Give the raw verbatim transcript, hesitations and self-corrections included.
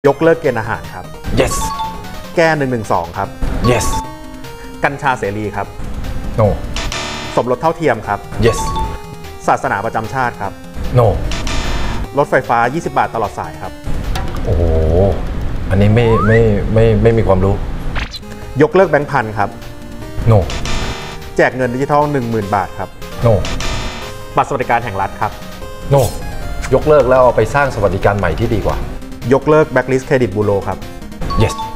ยกเลิกเกณฑ์อาหารครับ yes แก้หนึ่งหนึ่งสองครับ yes กัญชาเสรีครับ no สมรสเท่าเทียมครับ yes ศาสนาประจำชาติครับ no รถไฟฟ้ายี่สิบบาทตลอดสายครับโอ้โหอันนี้ไม่ไม่ไม่ไม่มีความรู้ยกเลิกแบงค์พันครับ no แจกเงินดิจิทัล หนึ่งหมื่น บาทครับ no บัตรสวัสดิการแห่งรัฐครับ no ยกเลิกแล้วเอาไปสร้างสวัสดิการใหม่ที่ดีกว่ายกเลิกแบล็คลิสต์เครดิตบูโรครับ yes